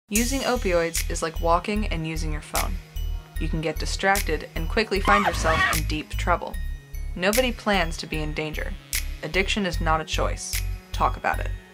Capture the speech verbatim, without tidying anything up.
Using opioids is like walking and using your phone. You can get distracted and quickly find yourself in deep trouble. Nobody plans to be in danger. Addiction is not a choice. Talk about it.